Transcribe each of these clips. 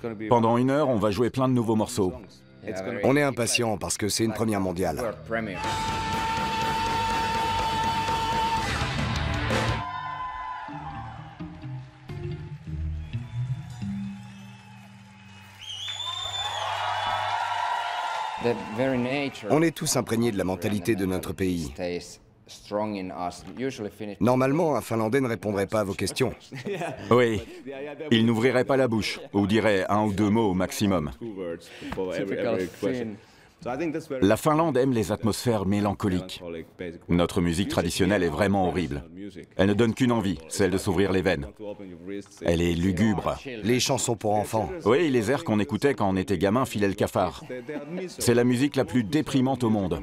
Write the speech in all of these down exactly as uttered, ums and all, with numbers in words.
Pendant une heure, on va jouer plein de nouveaux morceaux. On est impatient parce que c'est une première mondiale. On est tous imprégnés de la mentalité de notre pays. Normalement, un Finlandais ne répondrait pas à vos questions. Oui, il n'ouvrirait pas la bouche, ou dirait un ou deux mots au maximum. La Finlande aime les atmosphères mélancoliques. Notre musique traditionnelle est vraiment horrible. Elle ne donne qu'une envie, celle de s'ouvrir les veines. Elle est lugubre. Les chansons pour enfants. Oui, les airs qu'on écoutait quand on était gamin filaient le cafard. C'est la musique la plus déprimante au monde.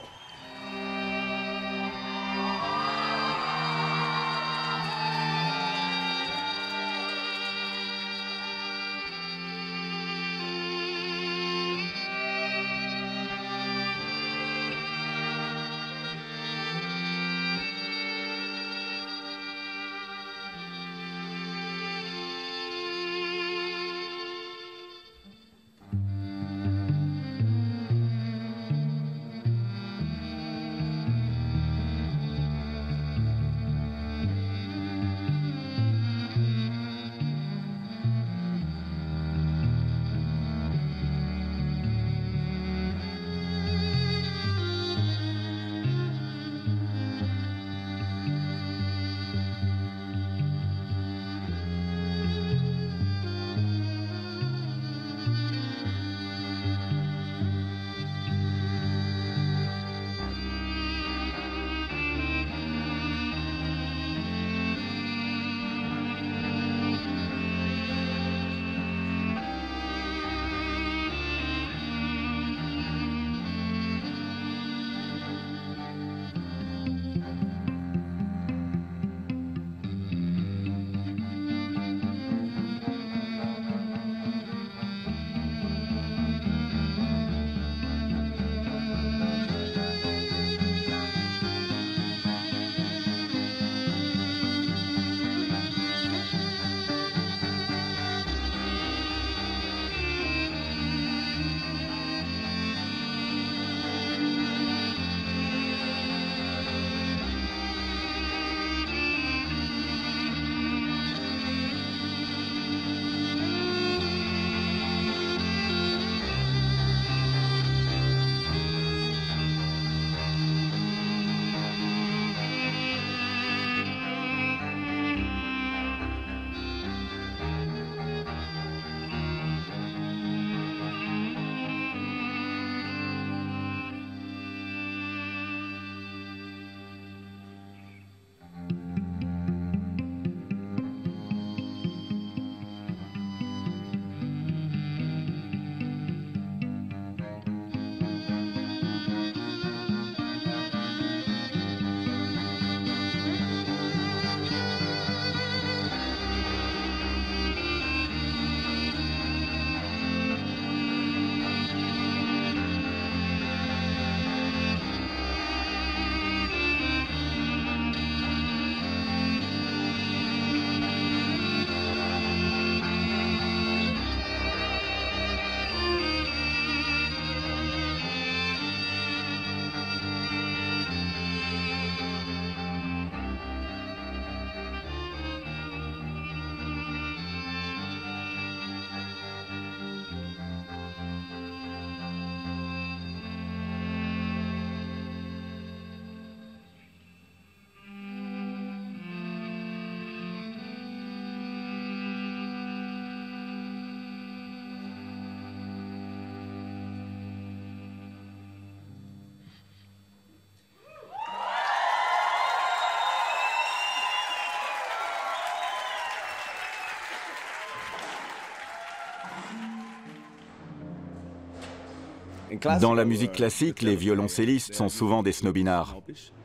Dans la musique classique, les violoncellistes sont souvent des snobinards.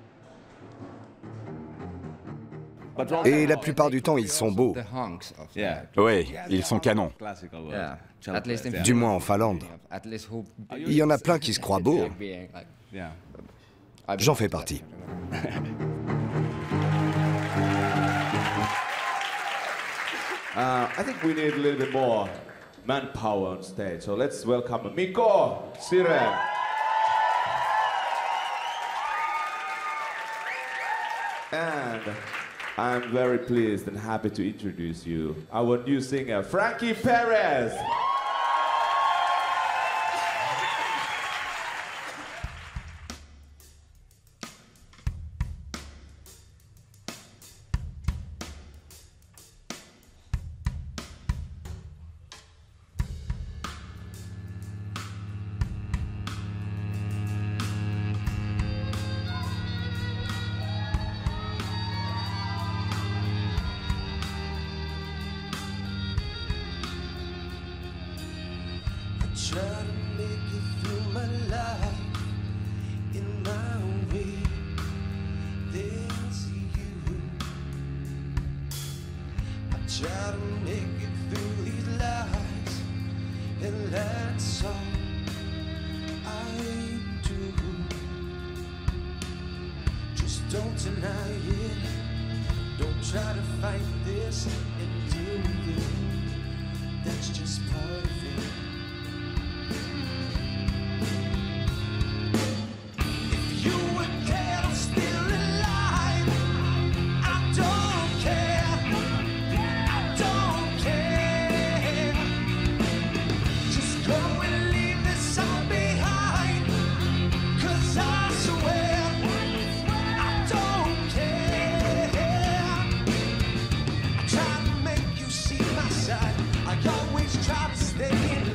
Et la plupart du temps, ils sont beaux. Oui, ils sont canons. Du moins en Finlande. Il y en a plein qui se croient beaux. J'en fais partie. Uh, I think we need a little bit more manpower on stage. So let's welcome Mikko, Siren. And I'm very pleased and happy to introduce you, our new singer, Frankie Perez. Try to make it through my life in my way. There's you. I try to make it through these lies, and that's all I do. Just don't deny it. Don't try to fight this and deal with it. That's just part of it. I always try to stay in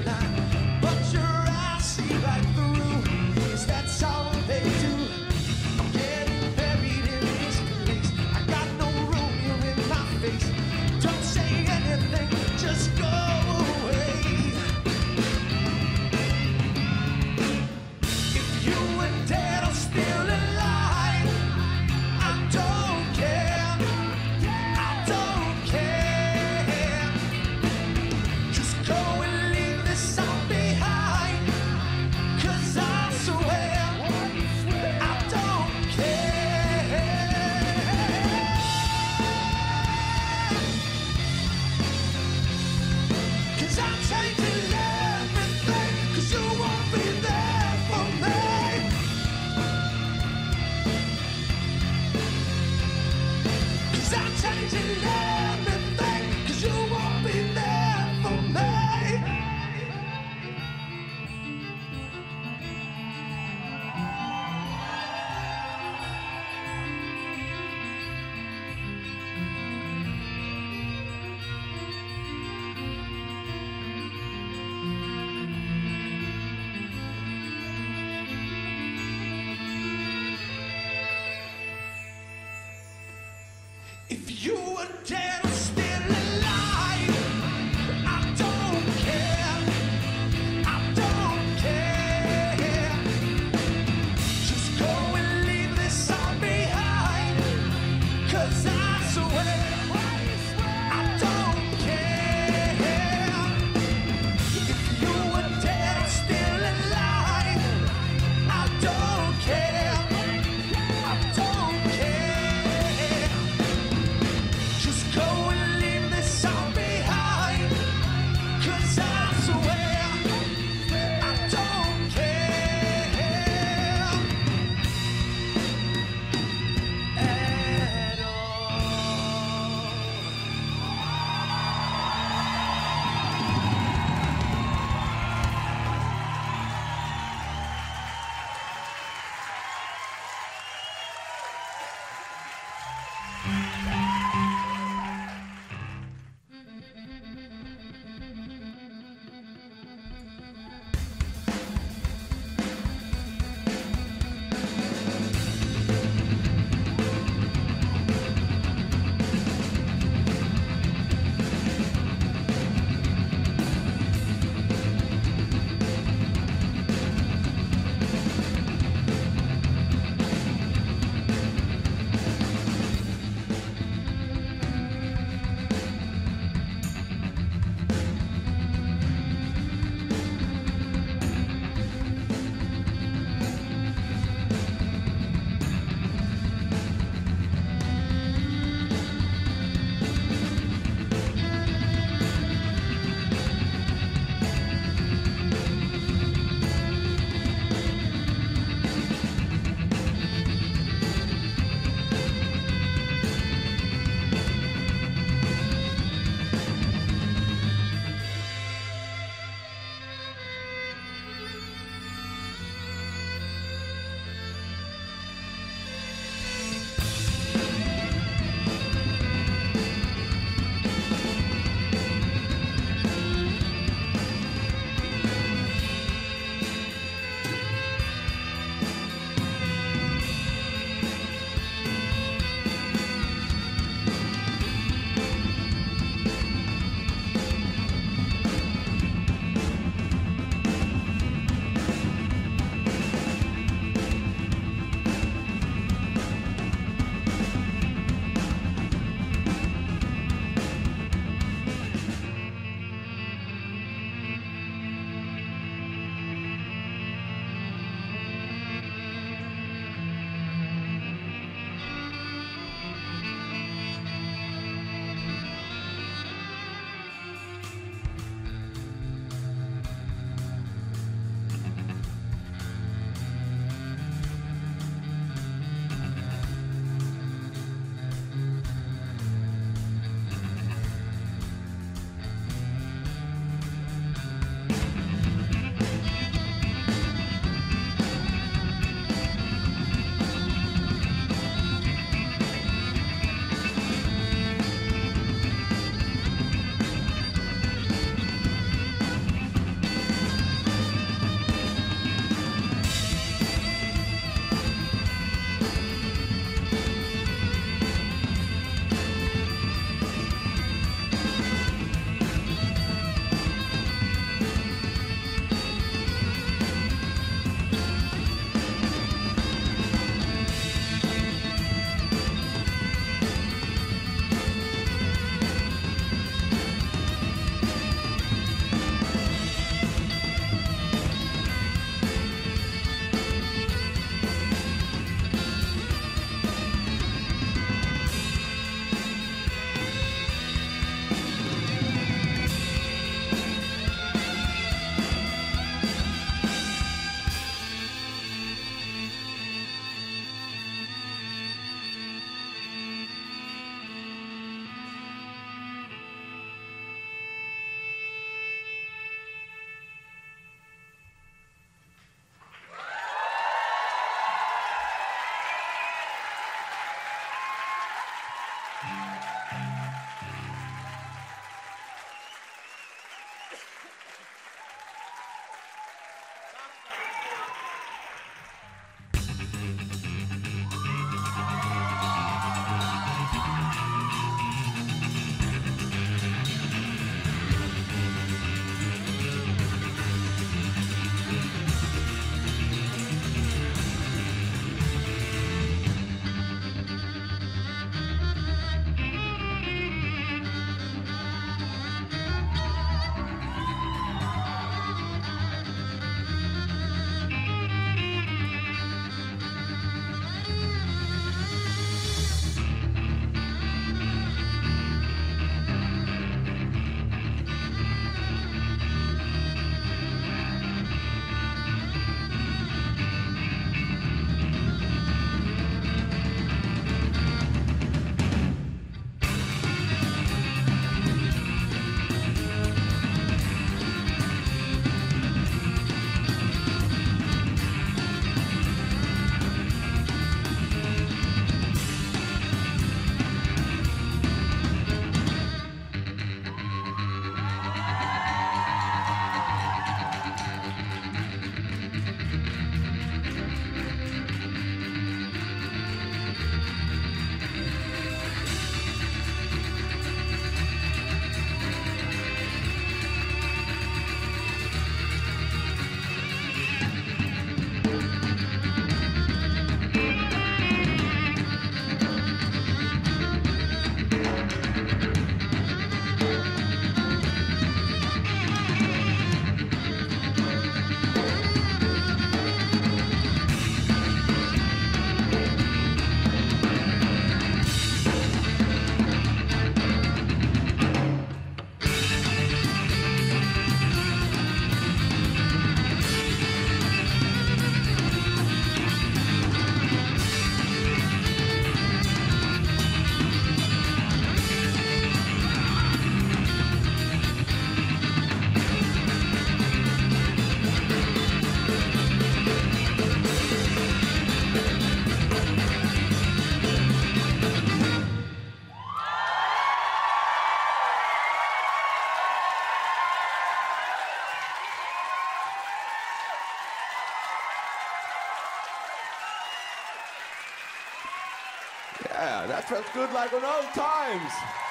Yeah, that felt good like on old times.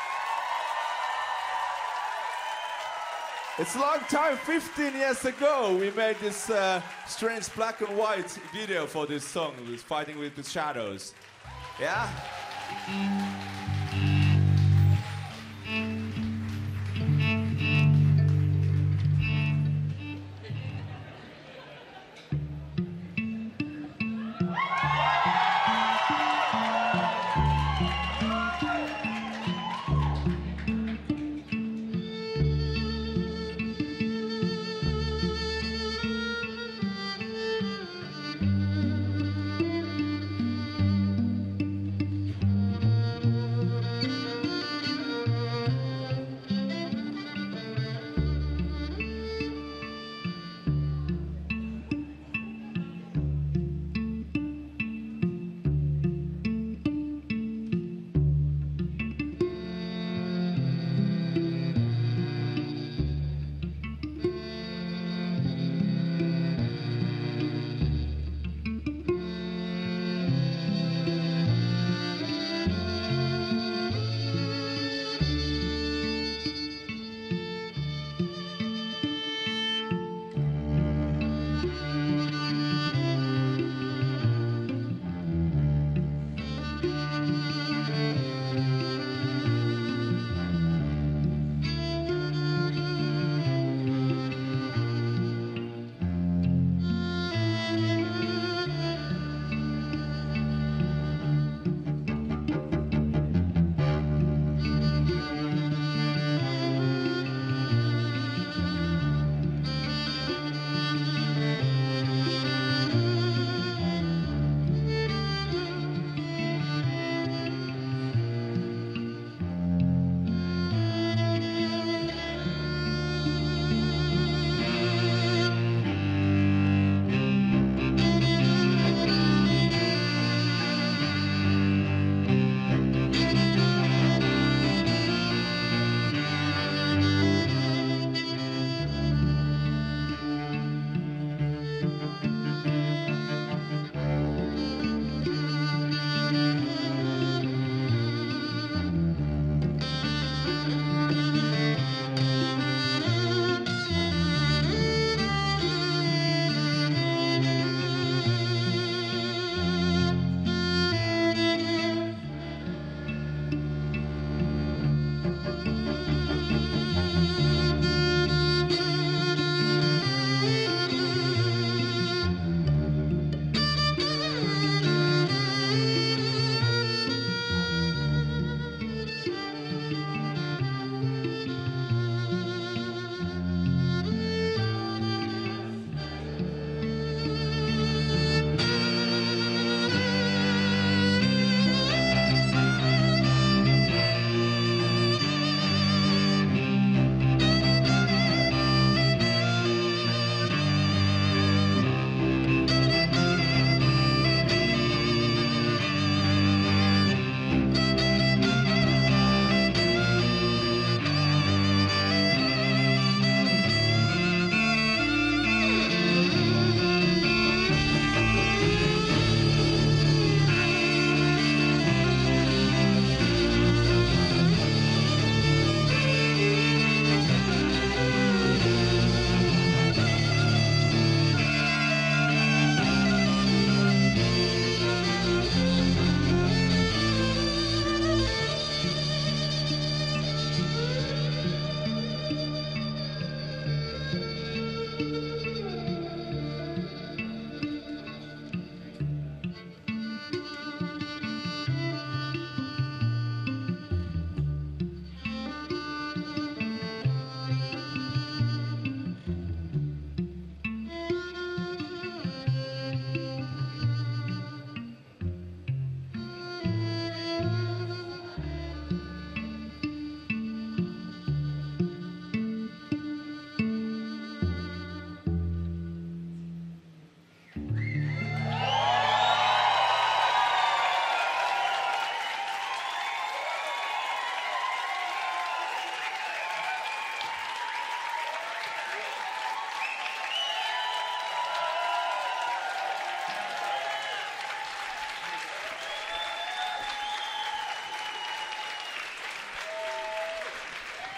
It's a long time, fifteen years ago, we made this uh, strange black and white video for this song, it was Fighting with the Shadows. Yeah?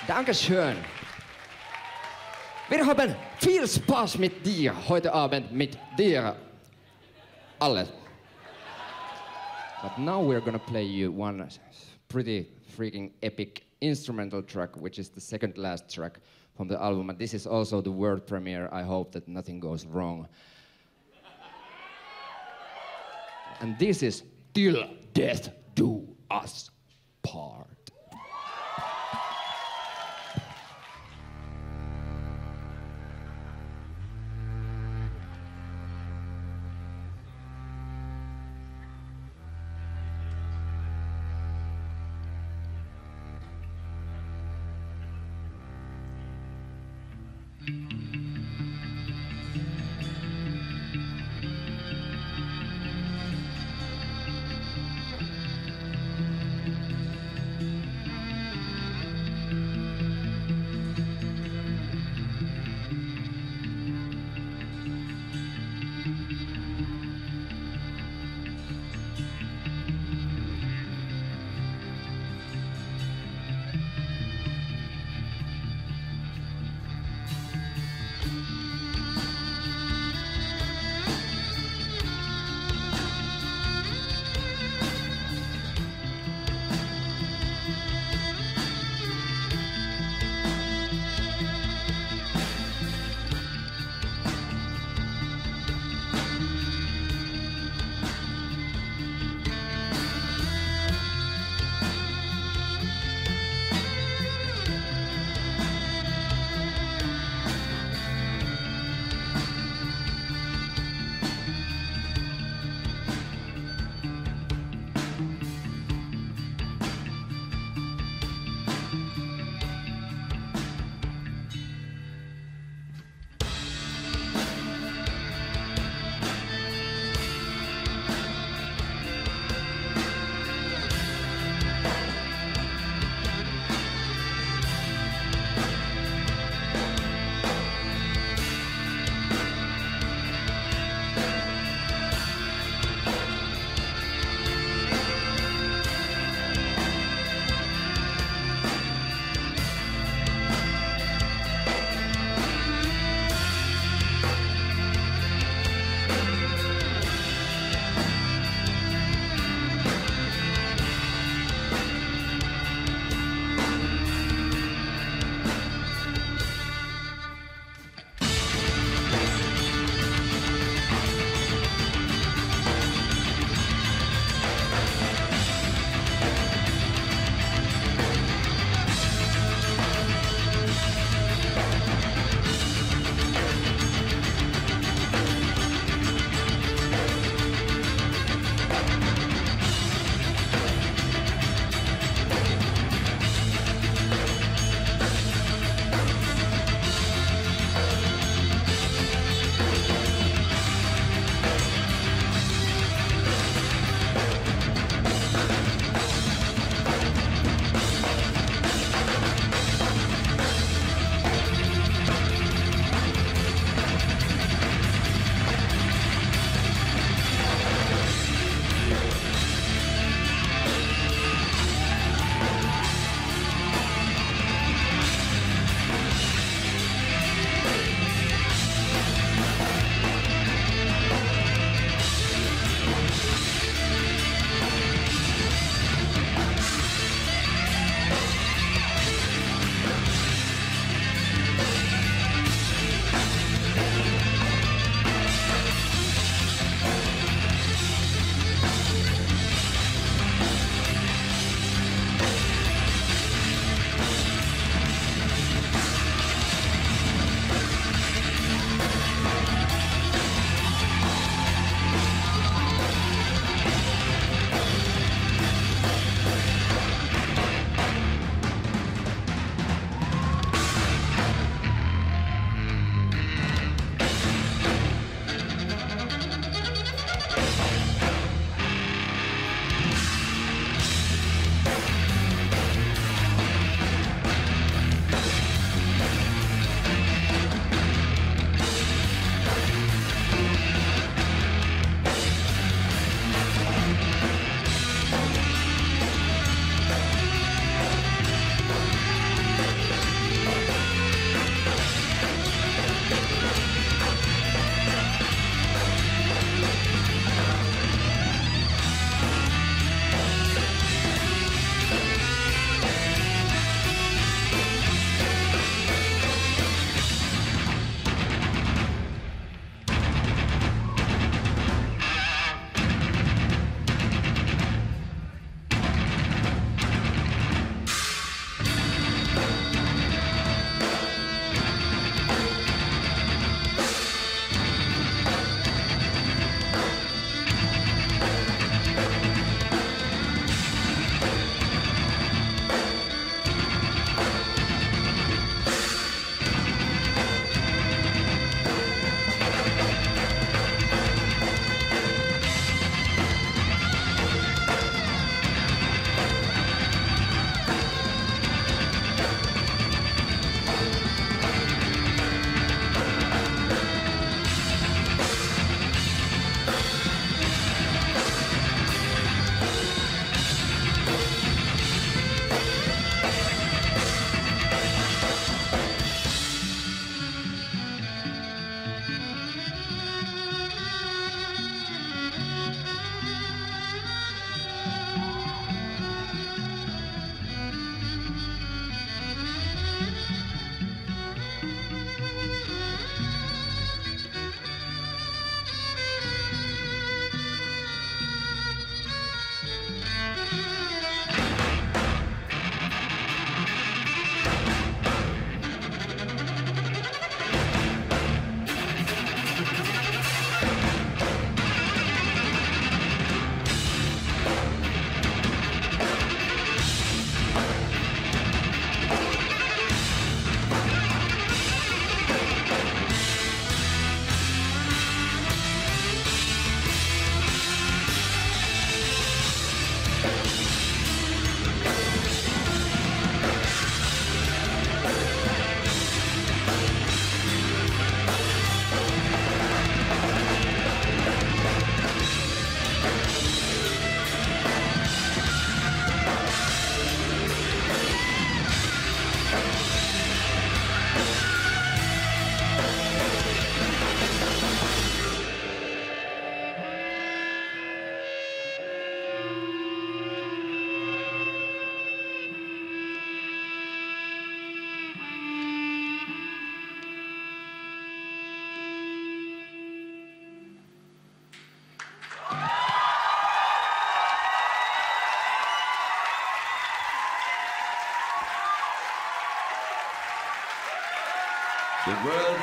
Dankeschön. Wir haben viel Spaß mit dir heute Abend, mit dir alle. But now we're gonna play you one pretty freaking epic instrumental track, which is the second last track from the album. And this is also the world premiere. I hope that nothing goes wrong. And this is Till Death Do Us Part.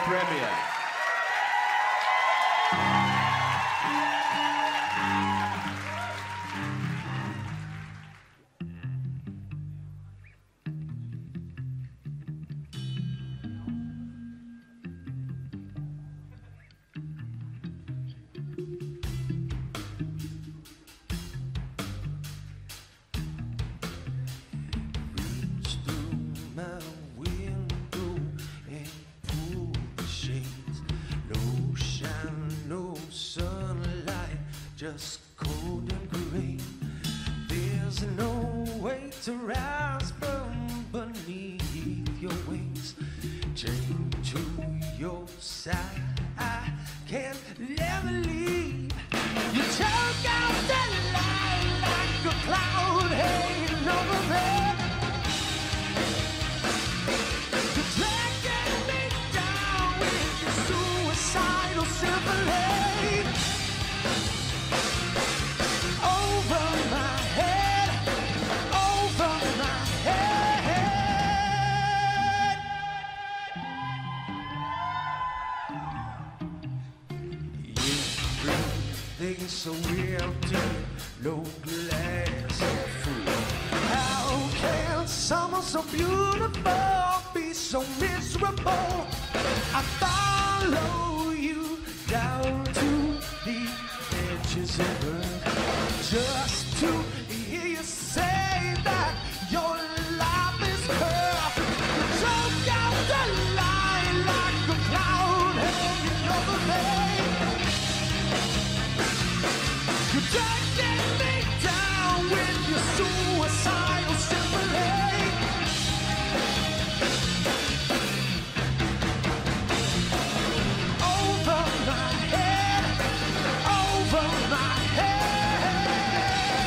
premiere. Just cold and gray. There's no way to rise from beneath your wings. Chain to your side, I can't ever leave. You choke out the light like a cloud hanging over me. You're dragging me down with your suicidal symphony. So empty, no glass of food. How can someone so beautiful be so miserable? I follow you down to the edges of earth just to hear you say that your life is cursed. You choke out the light like a cloud hanging over me. You're dragging me down with your suicidal symphony. Over my head, over my head.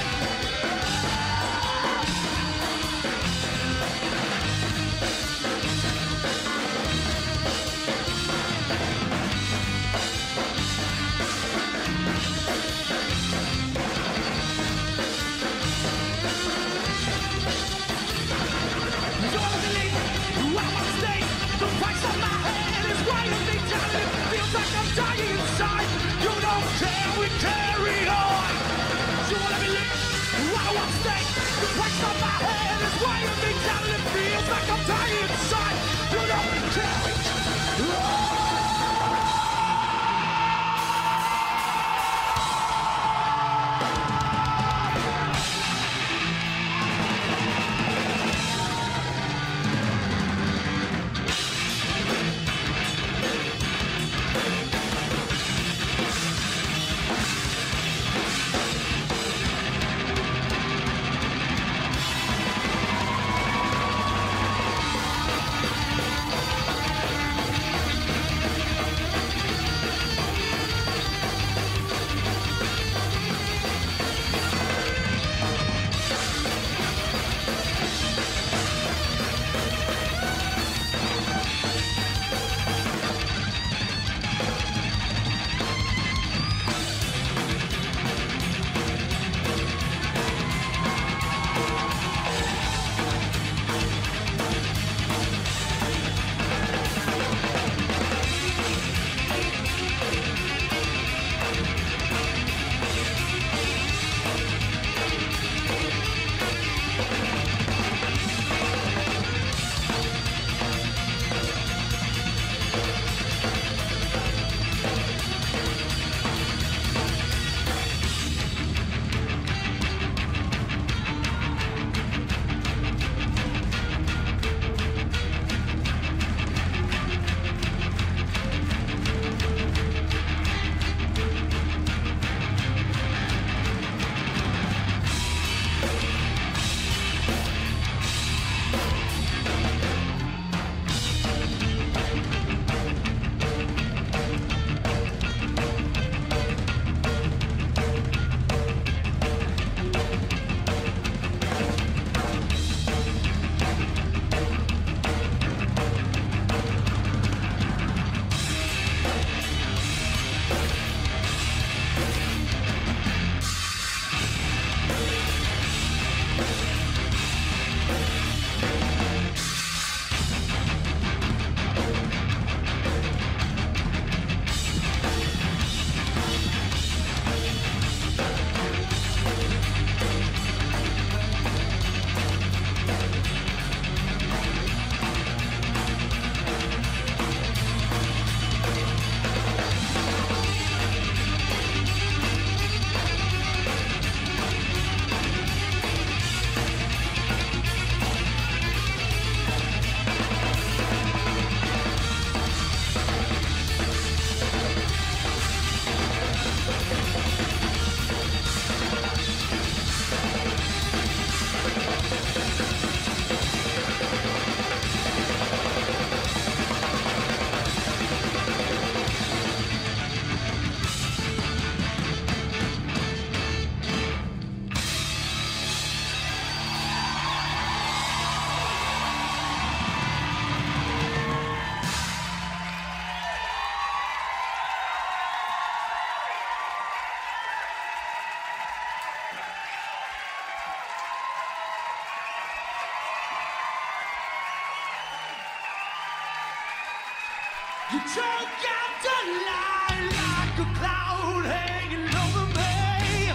You took out the line like a cloud hanging over me.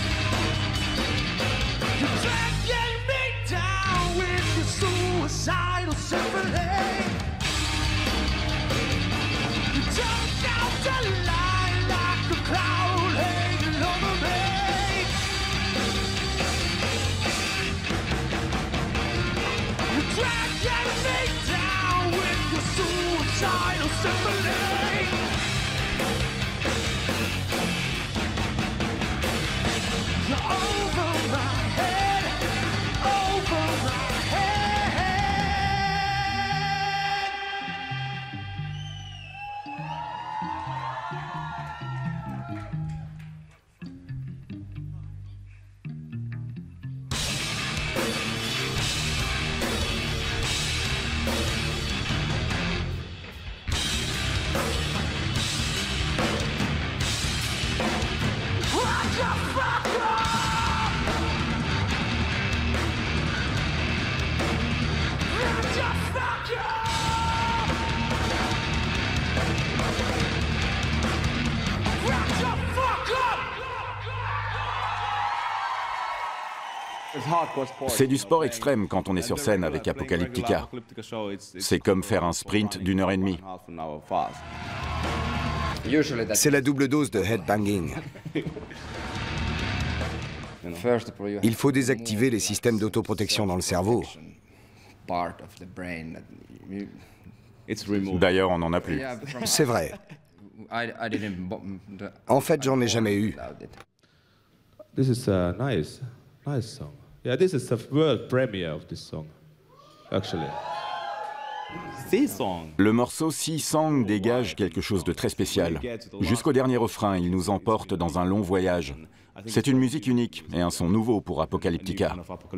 You're dragging me down with your suicidal symphony. You took out the line like a cloud hanging over me. You're dragging me down with your suicidal symphony. You're over my head, over my head. What the fuck up? What the fuck up? What the fuck up? C'est du sport extrême quand on est sur scène avec Apocalyptica. C'est comme faire un sprint d'une heure et demie. Usually that's C'est la double dose de headbanging. first of all, you Il have faut to désactiver remove les systèmes d'autoprotection dans le cerveau. part of the brain that you- D'ailleurs, on n'en a plus. Yeah, from- C'est vrai. I, I didn't bo- the- En fait, j'en ai jamais eu. without it. This is a nice, nice song. Yeah, this is the world premiere of this song, actually. Le morceau Sea Song dégage quelque chose de très spécial. Jusqu'au dernier refrain, il nous emporte dans un long voyage. C'est une musique unique et un son nouveau pour Apocalyptica.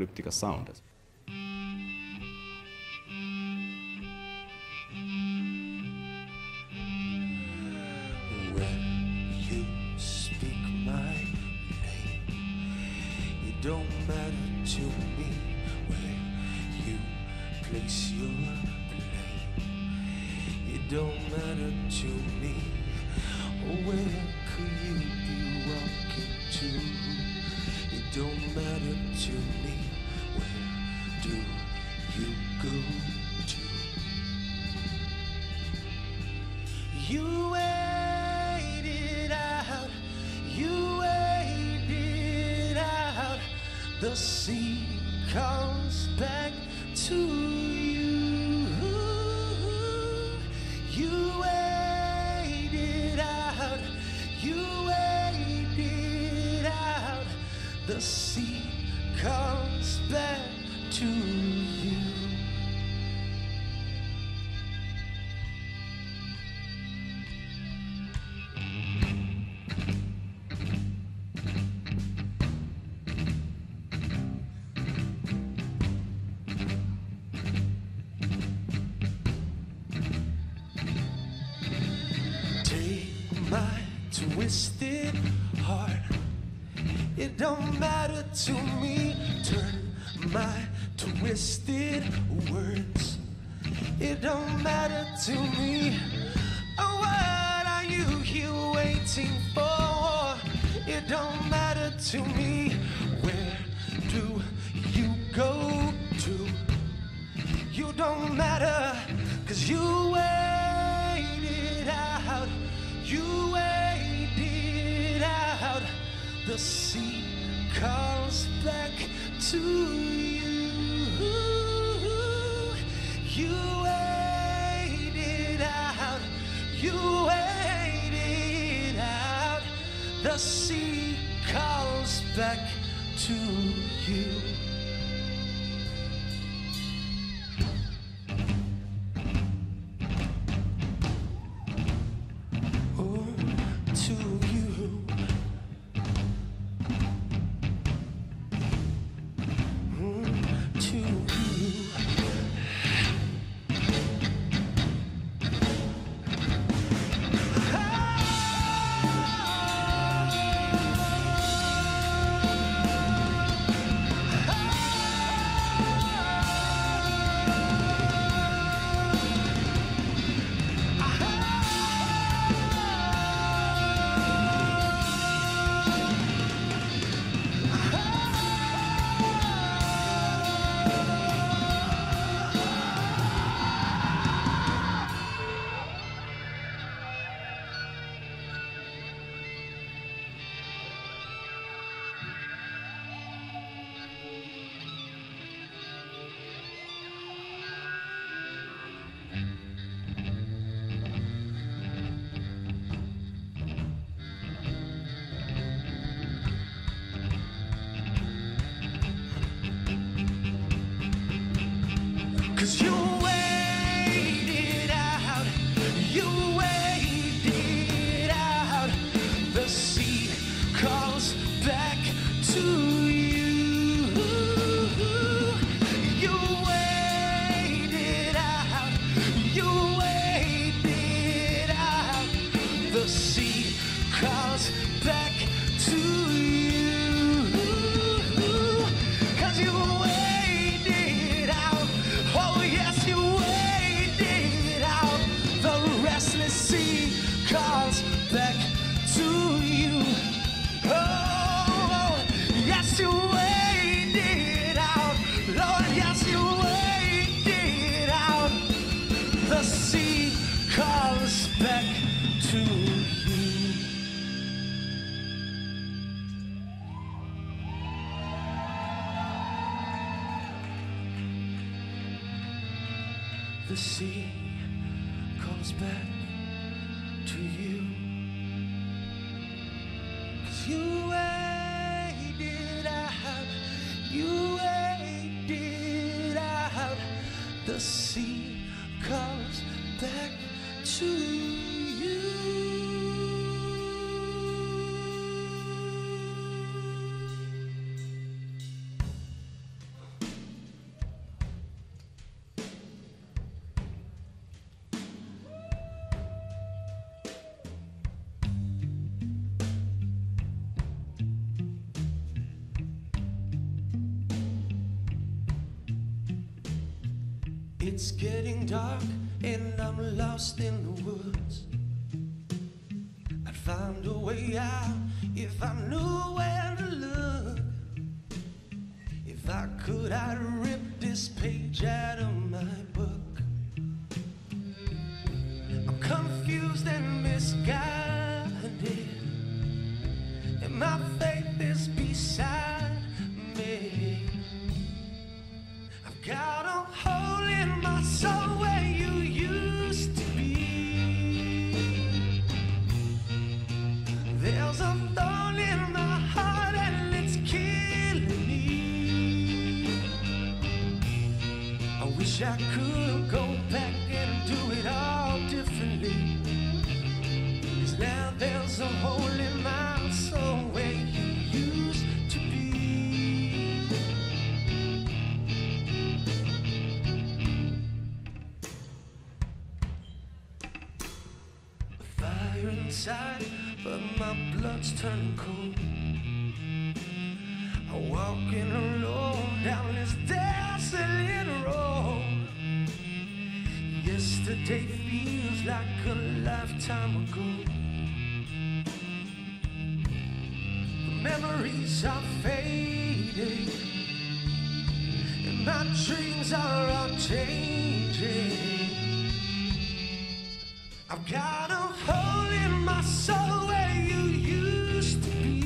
When you speak my name, it don't matter to me where you place your blame. It don't matter to me. Oh, where could you be walking to? It don't matter to me. Where do you go to? You waited out, you waited out. The sea comes back to you. You waited out, you waited out. The sea comes back to you. Take my twisted heart. It don't matter to me. Turn my twisted words. It don't matter to me. Oh, what are you here waiting for? It don't matter to me. Where do you go to? You don't matter, 'cause you waited out. You waited out. The sea calls back to you. You waited out. You waited out. The sea calls back to you. Oh, to you. Mm, to you. Ah, 'cause you waited out, you waited out. The sea calls back to you. You waited out, you waited out. The sea calls back to you. 'Cause you waited out, oh yes, you waited out. The restless sea calls back to you. Oh, yes, you waited out, Lord, yes, you waited out. The sea calls back to you. The sea calls back to you. 'Cause you waited out, you waited out. The sea calls back to you. It's getting dark and I'm lost in the woods. I'd find a way out if I knew where to look. If I could, I'd rip this page out of my book. I'm confused and misguided, and my faith is beside me. I've got a hole in my soul where you used to be. There's a thorn in my heart and it's killing me. I wish I could go back and do it all differently. 'Cause now there's a hole in my soul where you used to be. Fire inside, but my blood's turning cold. I'm walking alone down this desolate road. Yesterday feels like a lifetime ago. The memories are fading, and my dreams are all changing. I've got a hole in my soul where you used to be.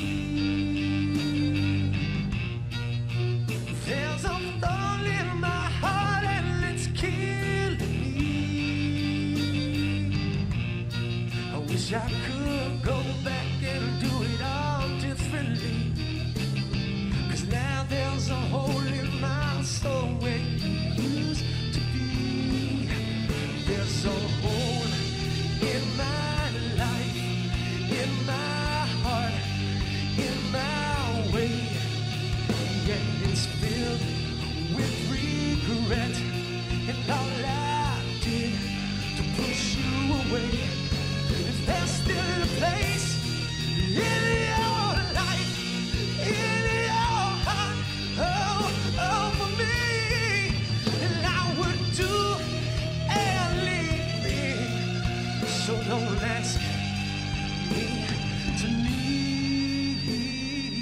There's a thorn in my heart and it's killing me. I wish I could go back and do it all differently. 'Cause now there's a hole in my soul where you used to be. There's a hole in my life, in my heart, in my way. Yeah, it's filled with regret, and all I did to push you away. Is there still a place in your life, in your heart, oh, oh, for me? And I would do anything. So don't ask me to leave.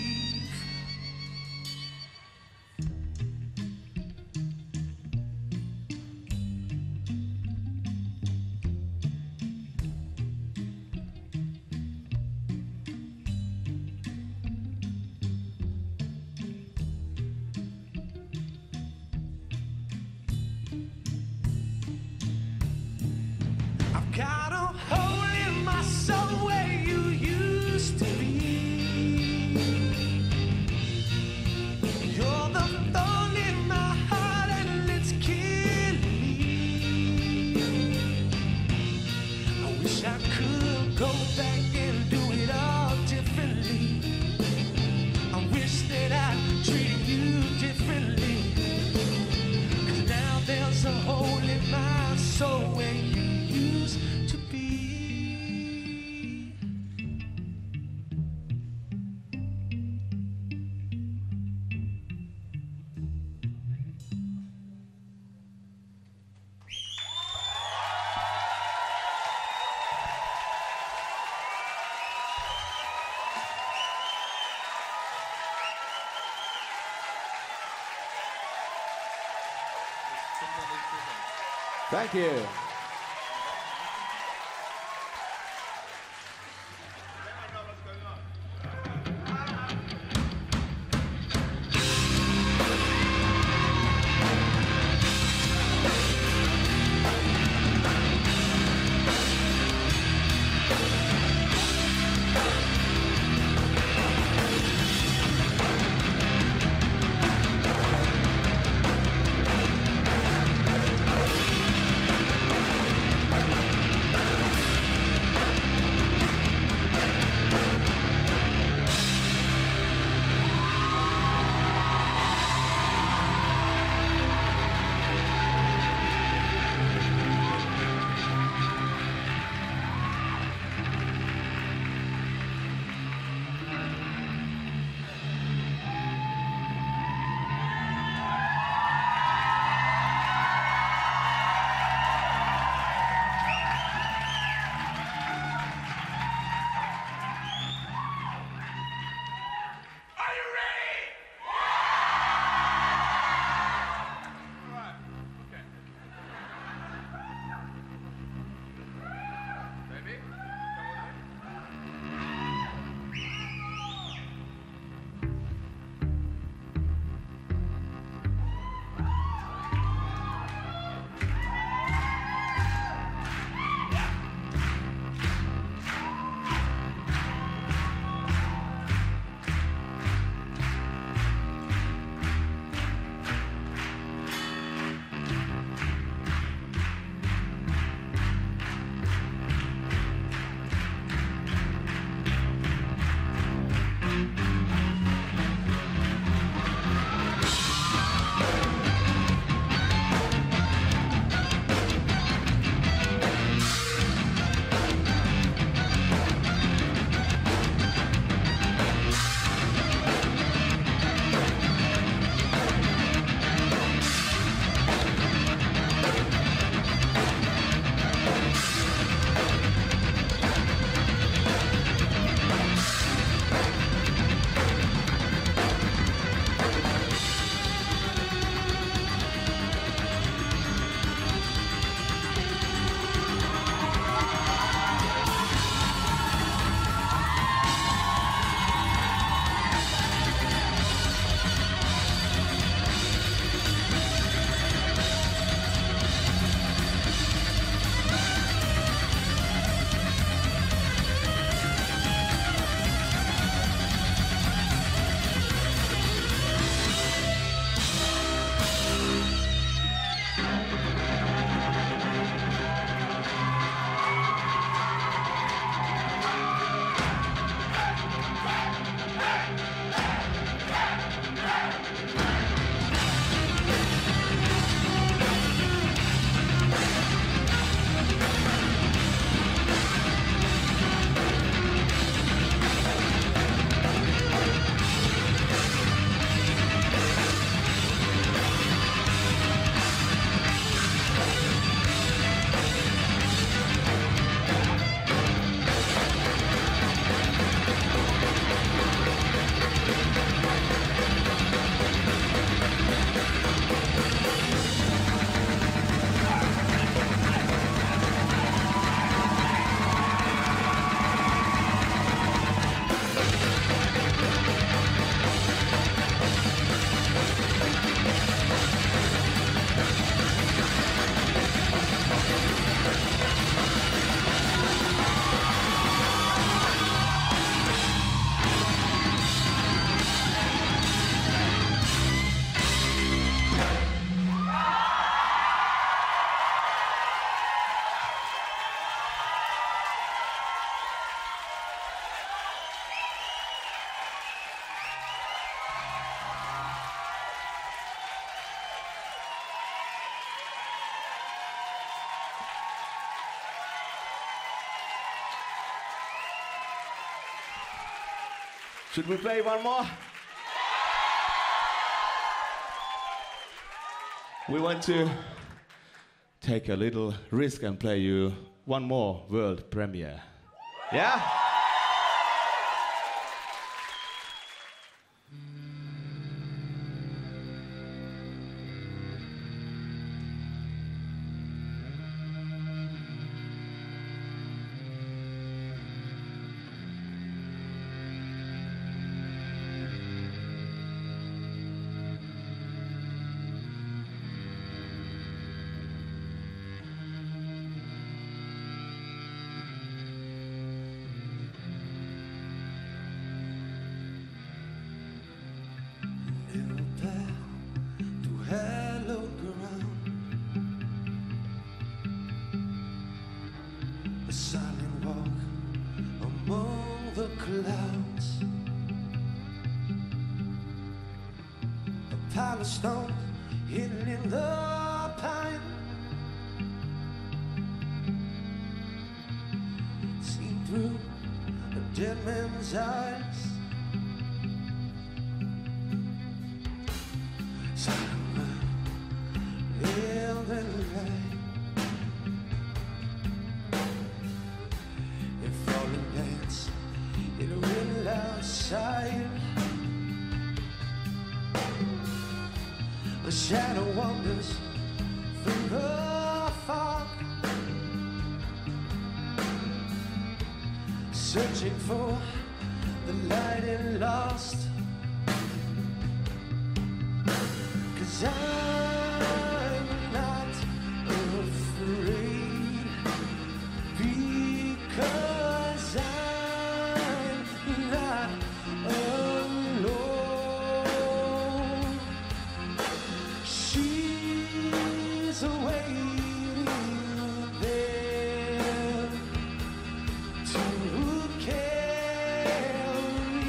I've got a hole in my soul where you used to be. You're the thorn in my heart and it's killing Thank you. Should we play one more? We want to take a little risk and play you one more world premiere. Yeah? clouds, a pile of stone hidden in the pine, seen through a dead man's eyes. Silent man, live and light. In falling dance, in a wind outside, a shadow wanders through the fog, searching for the light it lost. 'Cause I'm not afraid, because I'm not alone. She's waiting there to carry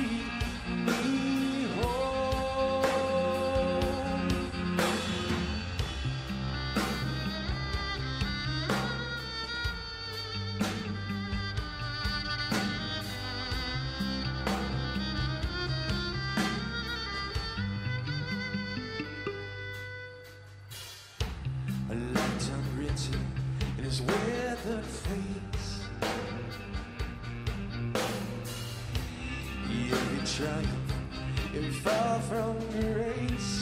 me home. A lifetime written in his weathered face, every triumph, every fall from grace.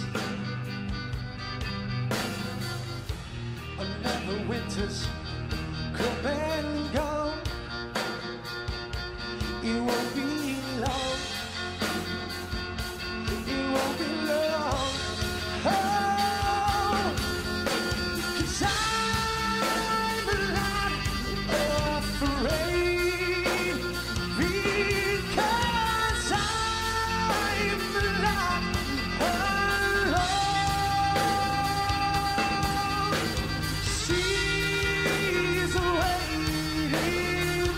Another winter's come and gone. It won't be long. It won't be long. Oh, 'cause I'm not afraid, because I'm not alone. She's waiting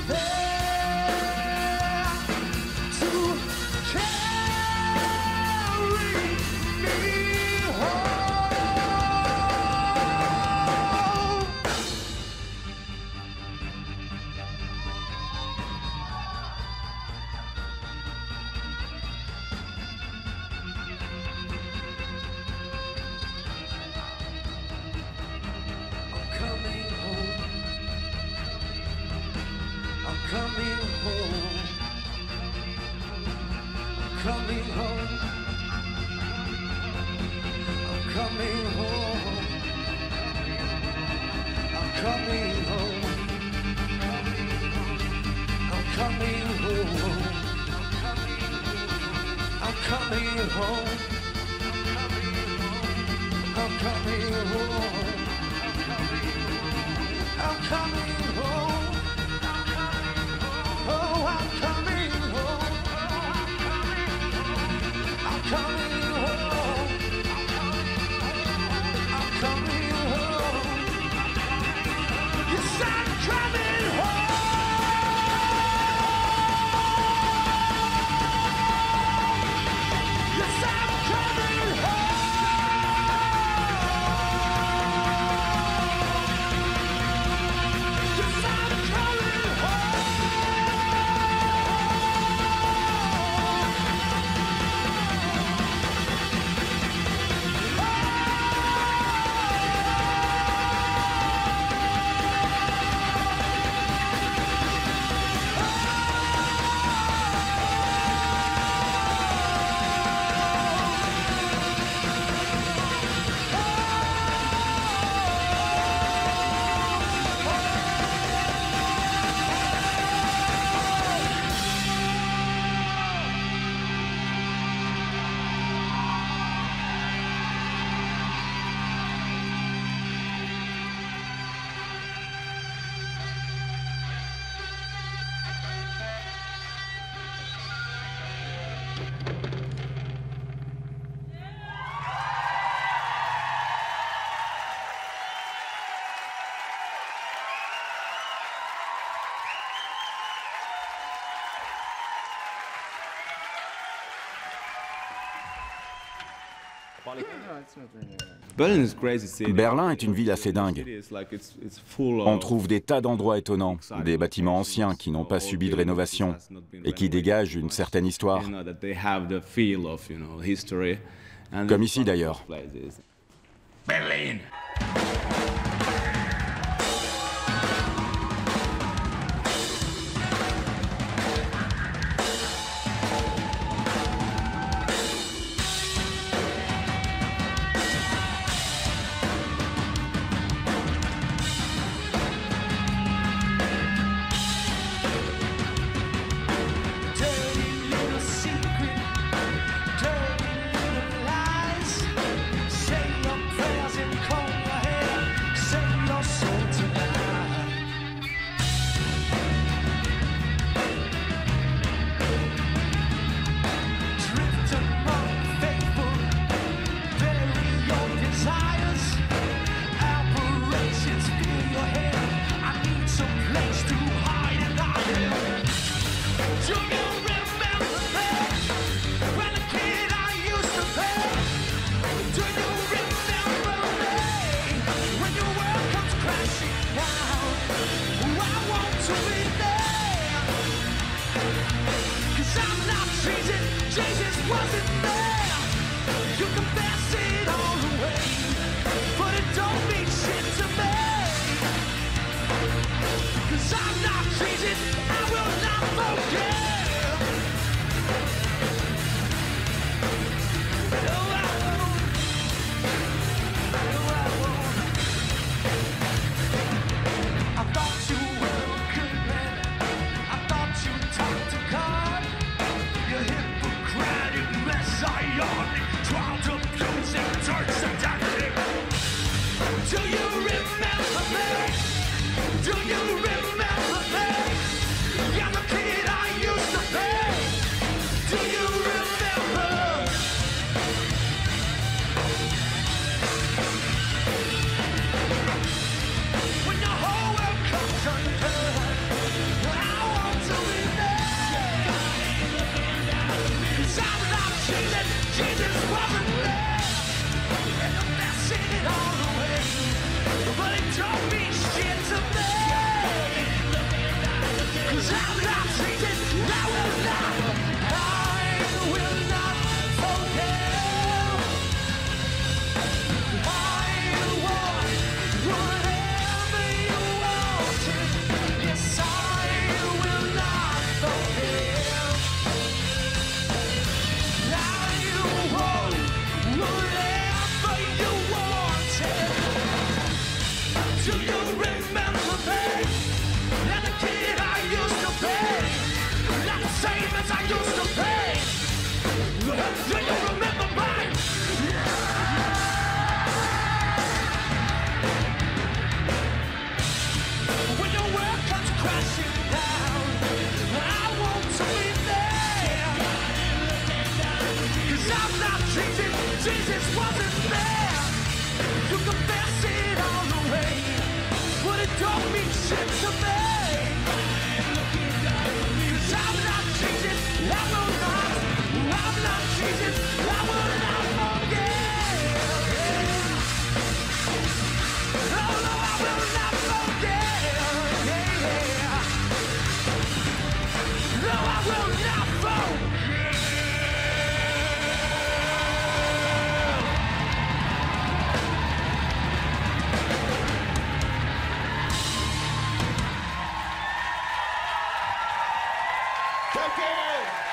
there to carry me home. I'm coming home. I'm coming home. I'm coming home. I'm coming home. I'm coming home. I'm coming home. I'm coming home. I'm coming home. I'm coming home. Oh, I'm coming home. I'm coming home. I'm coming home. Yes, I'm coming home. Yes, I'm coming home. Yes, I'm coming home. Berlin est une ville assez dingue. On trouve des tas d'endroits étonnants, des bâtiments anciens qui n'ont pas subi de rénovation et qui dégagent une certaine histoire. Comme ici d'ailleurs. Berlin. Thank you.